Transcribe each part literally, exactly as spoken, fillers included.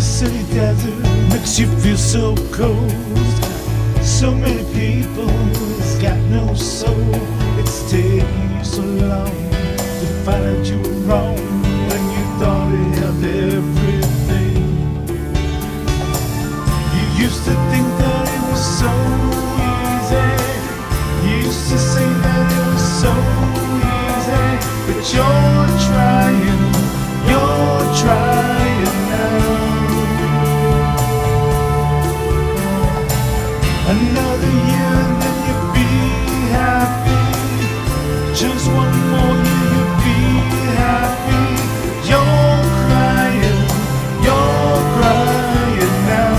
city desert makes you feel so cold. So many people, it's got no soul. It's taking you so long to find out you were wrong when you thought it held everything. You used to think that it was so easy. You used to say that it was so easy. But you're trying, you're trying now. Another year and then you'll be happy. Just one more year you'll be happy. You're crying, you're crying now.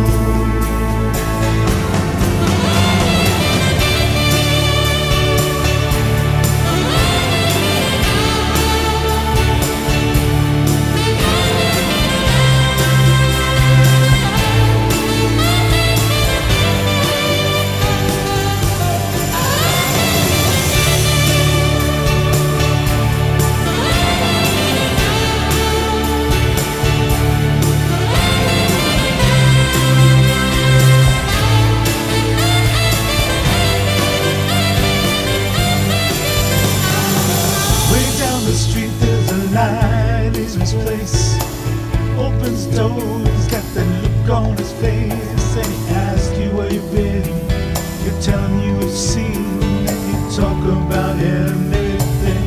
Place opens doors, got that look on his face, and he asks you where you've been. You tell him you have seen, and you talk about anything.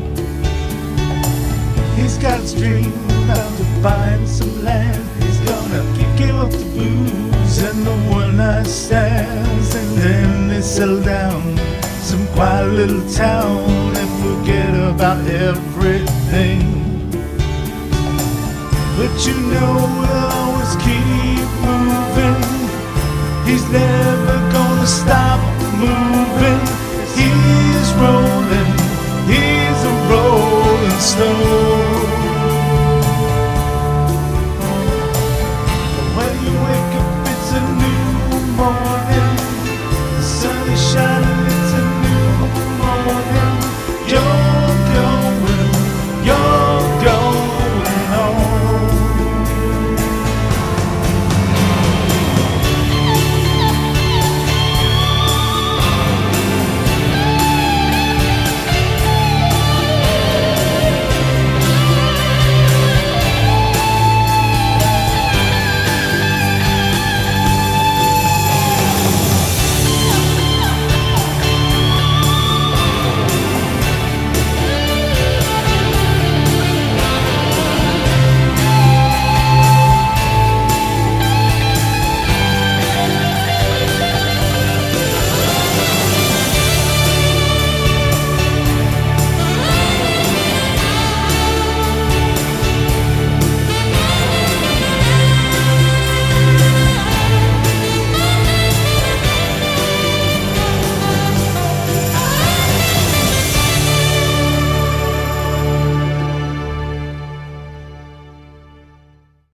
He's got his dream about to find some land. He's gonna kick him off the blues and the one night stands, and then they settle down some quiet little town and forget about everything. But you know we'll always keep moving. He's never gonna stop moving. He's rolling, he's a rolling stone.